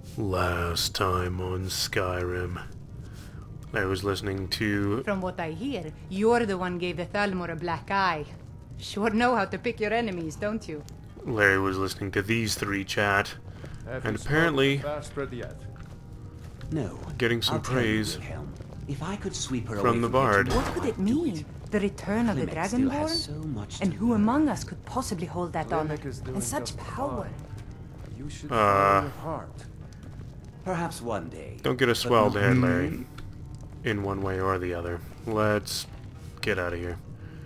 Last time on Skyrim, I was listening to... From what I hear, you're the one gave the Thalmor a black eye. Sure know how to pick your enemies, don't you? Larry was listening to these three chat, and apparently No. getting some I'll tell you, praise Wilhelm. If I could sweep her from away the here Bard. tomorrow, What could it I'd do mean? The return of the Klimek still has Dragonborn? so much And to who learn. among us could possibly hold that honor? is doing And such just power? fine. You should follow your heart. Perhaps one day. Don't get a but swelled not head, today. Larry. In one way or the other. Let's get out of here.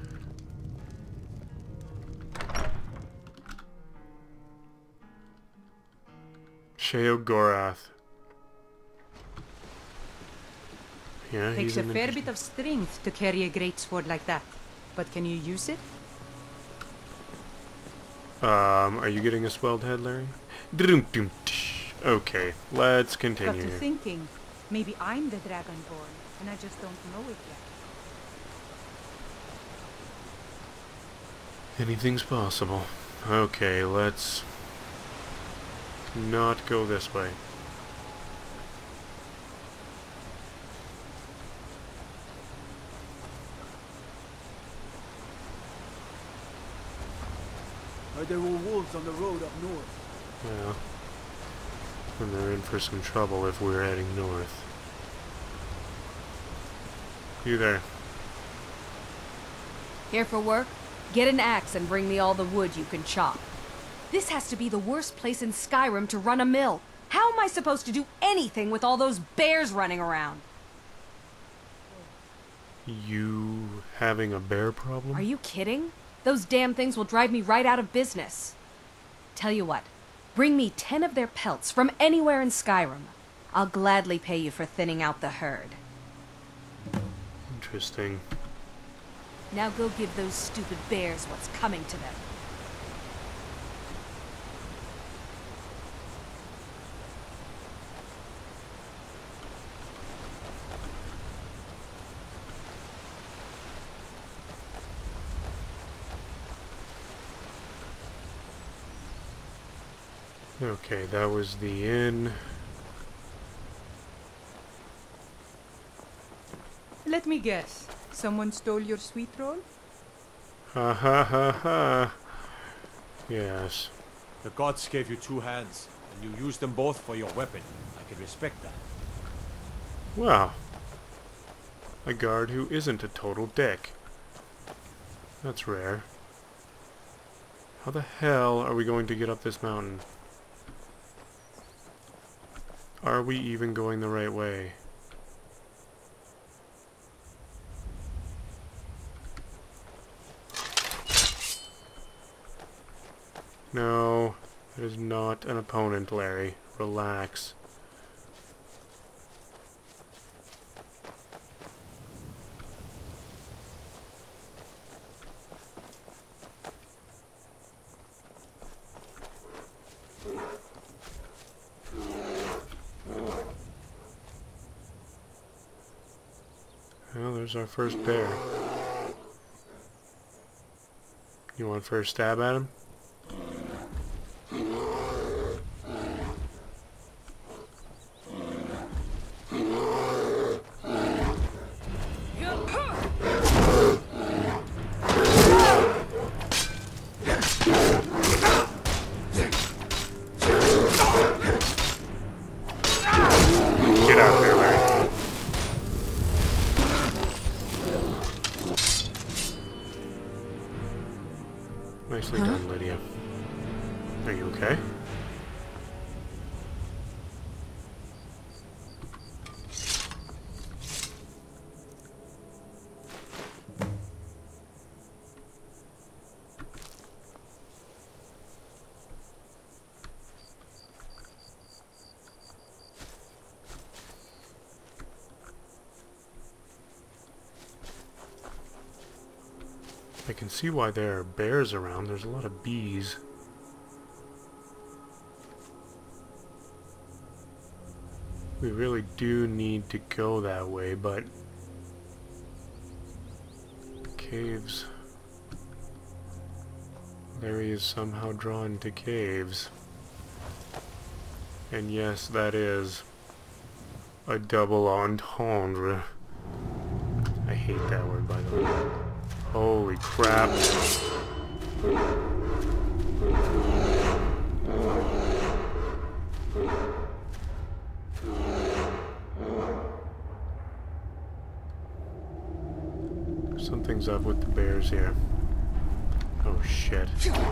Sheogorath. Yeah, Takes he's a an fair interesting- bit of strength to carry a great sword like that. But can you use it? Are you getting a swelled head, Larry? Okay, let's Got continue to here. thinking. Maybe I'm the Dragonborn, and I just don't know it yet. Anything's possible. Okay, let's not go this way. There were wolves on the road up north. Yeah. And they're in for some trouble if we're heading north. You there? Here for work? Get an axe and bring me all the wood you can chop. This has to be the worst place in Skyrim to run a mill. How am I supposed to do anything with all those bears running around? You having a bear problem? Are you kidding? Those damn things will drive me right out of business. Tell you what, bring me 10 of their pelts from anywhere in Skyrim. I'll gladly pay you for thinning out the herd. Interesting. Now go give those stupid bears what's coming to them. Okay, that was the inn. Let me guess. Someone stole your sweet roll? Ha ha ha ha. Yes. The gods gave you two hands, and you used them both for your weapon. I can respect that. Wow. A guard who isn't a total dick. That's rare. How the hell are we going to get up this mountain? Are we even going the right way? No, that is not an opponent, Larry. Relax. Well, there's our first bear. You want first stab at him? Get out there, Larry. Nicely done, Lydia. Are you okay? I can see why there are bears around. There's a lot of bees. We really do need to go that way, but... caves... Larry is somehow drawn to caves. And yes, that is a double entendre. I hate that word, by the way. Holy crap. Something's up with the bears here. Oh shit.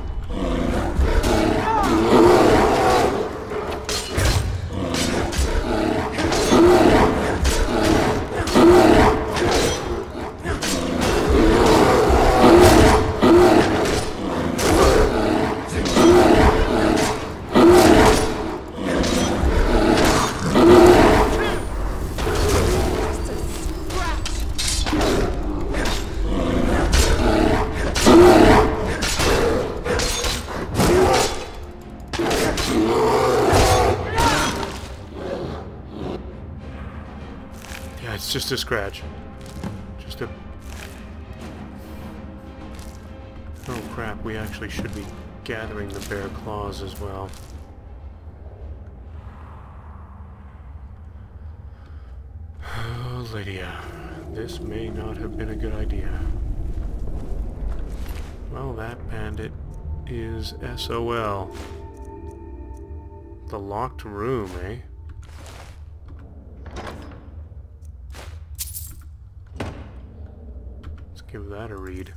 Yeah, it's just a scratch. Just a... Oh crap, we actually should be gathering the bear claws as well. Oh, Lydia. This may not have been a good idea. Well, that bandit is SOL. The locked room, eh? Let's give that a read.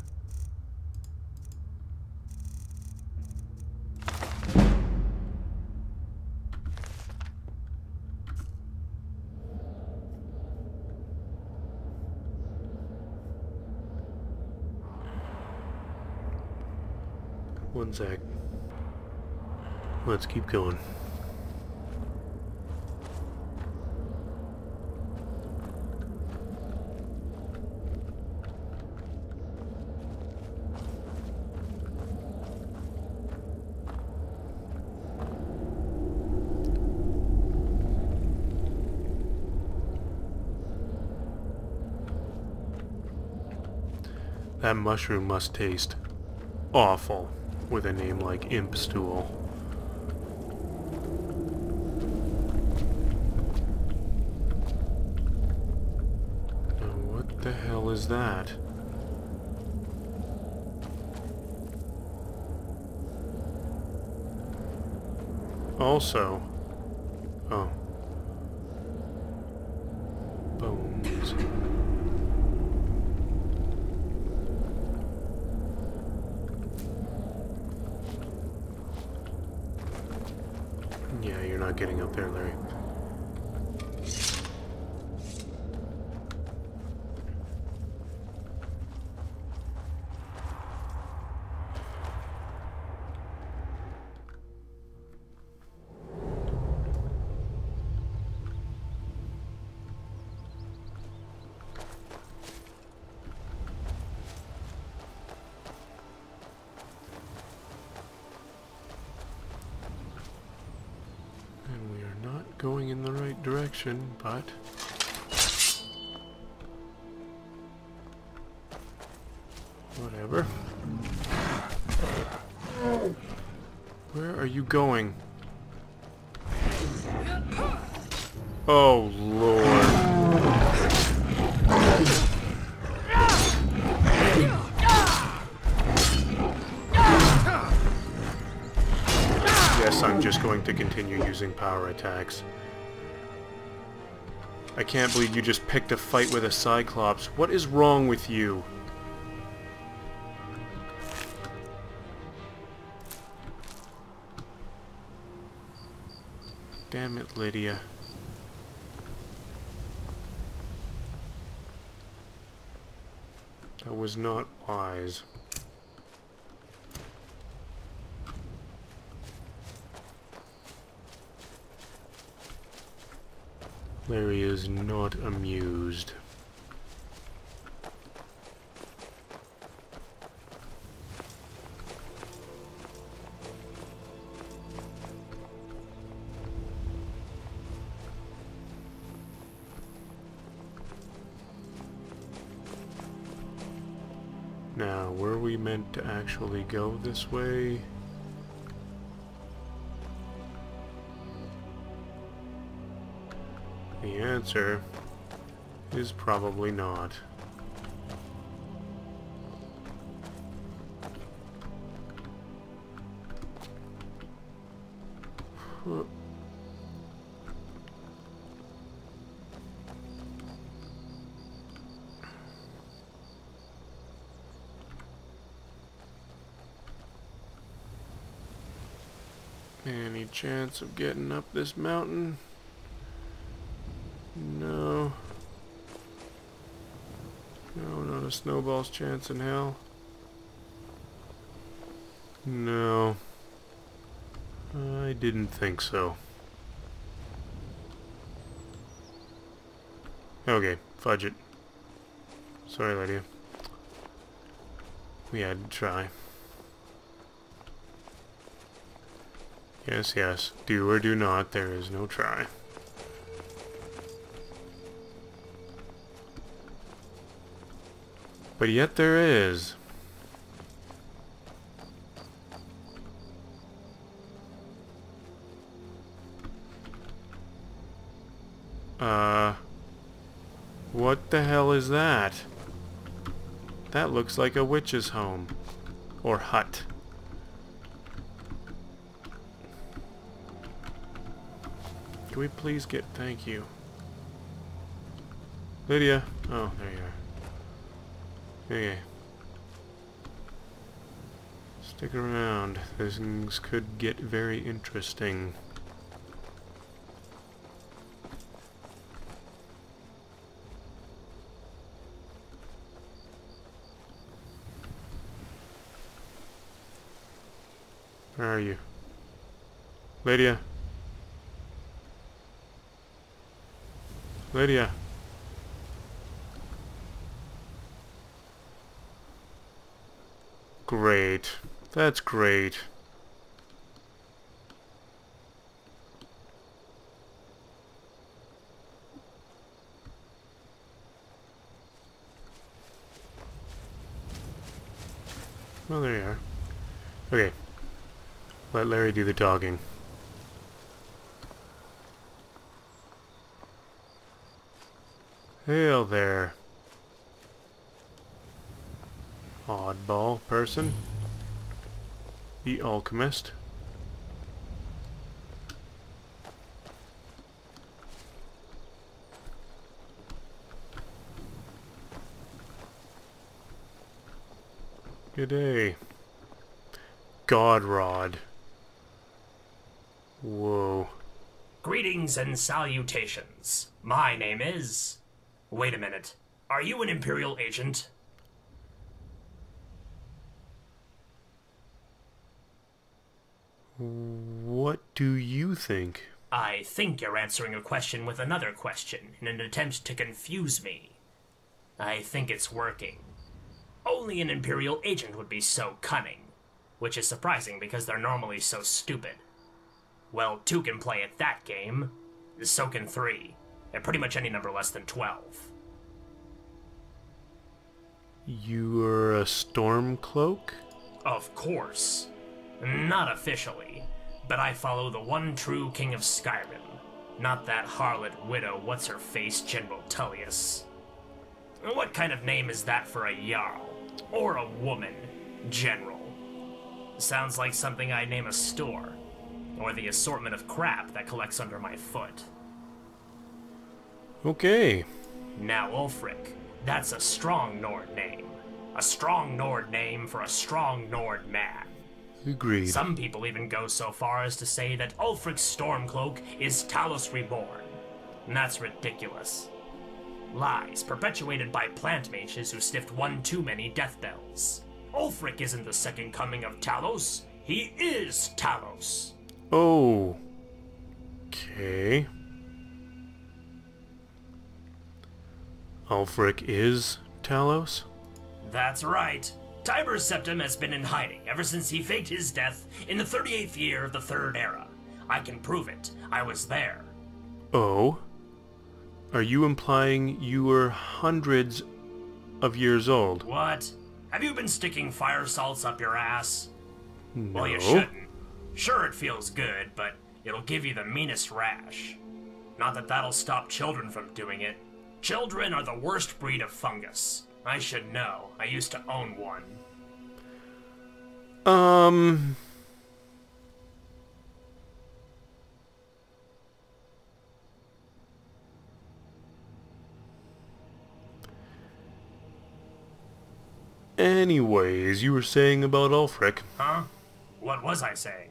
One sec. Let's keep going. That mushroom must taste awful with a name like Impstool. Now what the hell is that? Also... Oh. Bones. Yeah, you're not getting up there, Larry. Going in the right direction, but whatever. Where are you going? Oh Lord. Yes, I'm just going to continue using power attacks. I can't believe you just picked a fight with a Cyclops. What is wrong with you? Damn it, Lydia. That was not wise. Larry is not amused. Now, were we meant to actually go this way? The answer is probably not. Any chance of getting up this mountain? No. No, not a snowball's chance in hell. No. I didn't think so. Okay, fudge it. Sorry, Lydia. We had to try. Yes, yes. Do or do not. There is no try. But yet there is. What the hell is that? That looks like a witch's home. Or hut. Can we please get... Thank you. Lydia. Oh, there you are. Okay. Stick around. Things could get very interesting. Where are you? Lydia? Lydia? Great. That's great. Well, there you are. Okay. Let Larry do the talking. Hail there. Oddball person. The alchemist. G'day. Godrod. Whoa. Greetings and salutations. My name is... Wait a minute. Are you an Imperial agent? What do you think? I think you're answering a question with another question in an attempt to confuse me. I think it's working. Only an Imperial agent would be so cunning, which is surprising because they're normally so stupid. Well, 2 can play at that game, so can 3, and pretty much any number less than 12. You're a Stormcloak? Of course. Not officially, but I follow the one true King of Skyrim, not that harlot widow what's-her-face General Tullius. What kind of name is that for a Jarl? Or a woman? General. Sounds like something I name a store. Or the assortment of crap that collects under my foot. Okay. Now, Ulfric, that's a strong Nord name. A strong Nord name for a strong Nord man. Agreed. Some people even go so far as to say that Ulfric's Stormcloak is Talos Reborn. And that's ridiculous. Lies perpetuated by plant mages who sniffed one too many death bells. Ulfric isn't the second coming of Talos. He is Talos. Oh. Okay. Ulfric is Talos? That's right. Tiber Septim has been in hiding ever since he faked his death in the 38th year of the Third Era. I can prove it. I was there. Oh? Are you implying you were hundreds of years old? What? Have you been sticking fire salts up your ass? No. Well, you shouldn't. Sure, it feels good, but it'll give you the meanest rash. Not that that'll stop children from doing it. Children are the worst breed of fungus. I should know. I used to own one. Anyways, you were saying about Ulfric. Huh? What was I saying?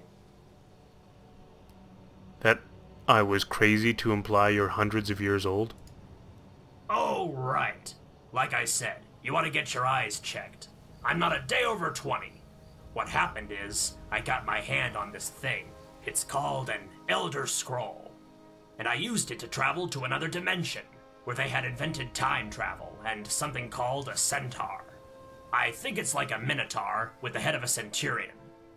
That I was crazy to imply you're hundreds of years old? Oh, right. Like I said, you ought to get your eyes checked. I'm not a day over 20. What happened is, I got my hand on this thing. It's called an Elder Scroll. And I used it to travel to another dimension, where they had invented time travel and something called a centaur. I think it's like a minotaur with the head of a centurion.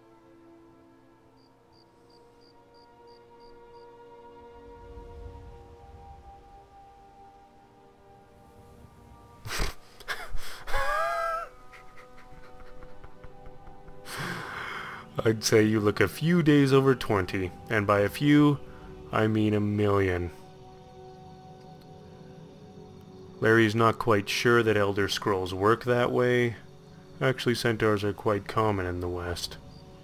I'd say you look a few days over 20, and by a few, I mean a million. Larry's not quite sure that Elder Scrolls work that way. Actually, centaurs are quite common in the West.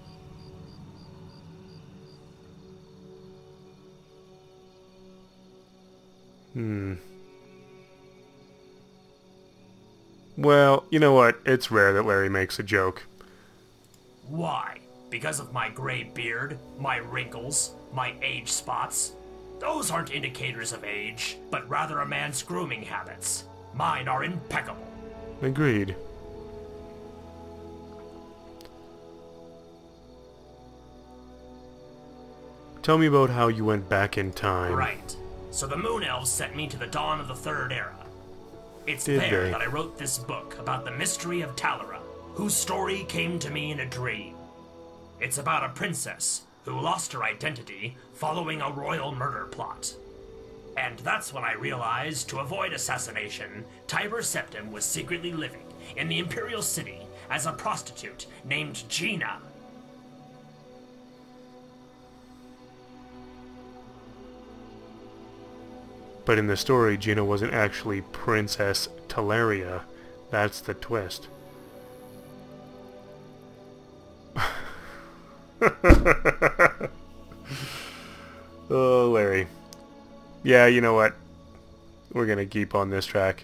Well, you know what? It's rare that Larry makes a joke. Why? Because of my gray beard, my wrinkles, my age spots? Those aren't indicators of age, but rather a man's grooming habits. Mine are impeccable. Agreed. Tell me about how you went back in time. Right. So the Moon Elves sent me to the dawn of the Third Era. It's Did there they? that I wrote this book about the mystery of Talara, whose story came to me in a dream. It's about a princess who lost her identity following a royal murder plot. And that's when I realized, to avoid assassination, Tiber Septim was secretly living in the Imperial City as a prostitute named Gina. But in the story, Gina wasn't actually Princess Talaria. That's the twist. Oh, Larry. Yeah, you know what? We're gonna keep on this track.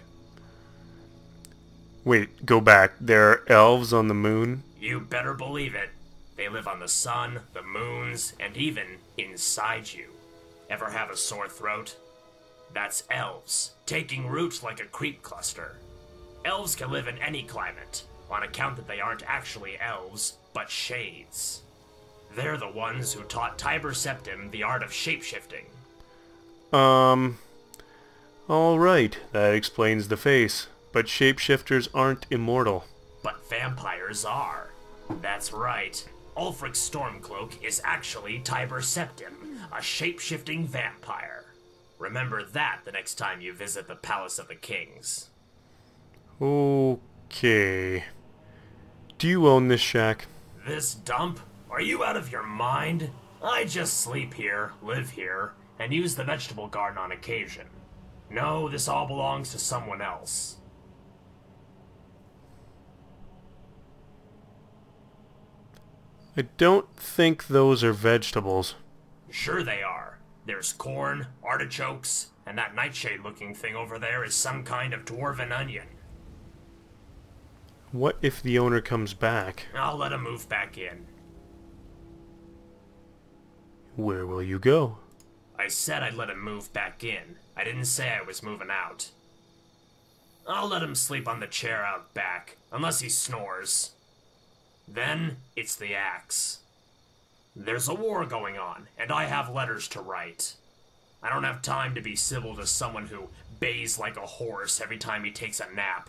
Wait, go back. There are elves on the moon? You better believe it. They live on the sun, the moons, and even inside you. Ever have a sore throat? That's elves, taking root like a creep cluster. Elves can live in any climate, on account that they aren't actually elves, but shades. They're the ones who taught Tiber Septim the art of shapeshifting. Alright, that explains the face. But shapeshifters aren't immortal. But vampires are. That's right. Ulfric Stormcloak is actually Tiber Septim, a shape-shifting vampire. Remember that the next time you visit the Palace of the Kings. Okay. Do you own this shack? This dump? Are you out of your mind? I just sleep here, live here, and use the vegetable garden on occasion. No, this all belongs to someone else. I don't think those are vegetables. Sure they are. There's corn, artichokes, and that nightshade-looking thing over there is some kind of dwarven onion. What if the owner comes back? I'll let him move back in. Where will you go? I said I'd let him move back in. I didn't say I was moving out. I'll let him sleep on the chair out back, unless he snores. Then, it's the axe. There's a war going on, and I have letters to write. I don't have time to be civil to someone who bays like a horse every time he takes a nap.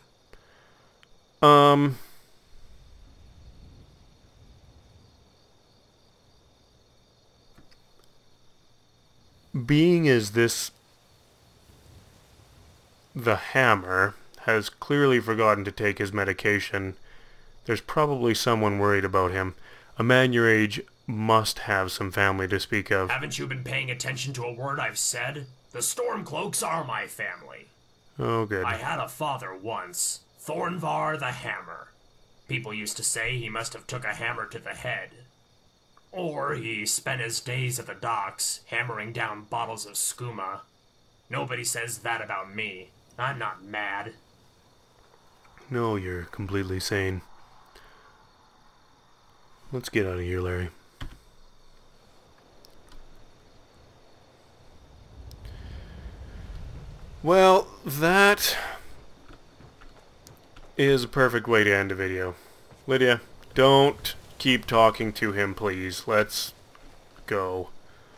Being as this... the Hammer has clearly forgotten to take his medication, there's probably someone worried about him. A man your age must have some family to speak of. Haven't you been paying attention to a word I've said? The Stormcloaks are my family. Oh, good. I had a father once, Thornvar the Hammer. People used to say he must have took a hammer to the head. Or he spent his days at the docks, hammering down bottles of skooma. Nobody says that about me. I'm not mad. No, you're completely sane. Let's get out of here, Larry. Well, that is a perfect way to end a video. Lydia, don't keep talking to him, please. Let's go.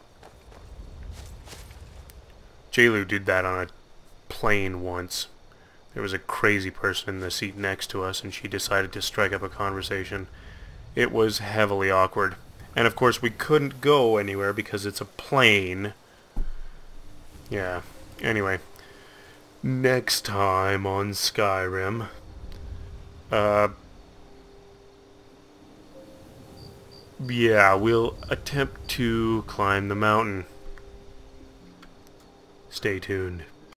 Jailu did that on a plane once. There was a crazy person in the seat next to us, and she decided to strike up a conversation. It was heavily awkward. And of course we couldn't go anywhere because it's a plane. Yeah. Anyway. Next time on Skyrim. Yeah, we'll attempt to climb the mountain. Stay tuned.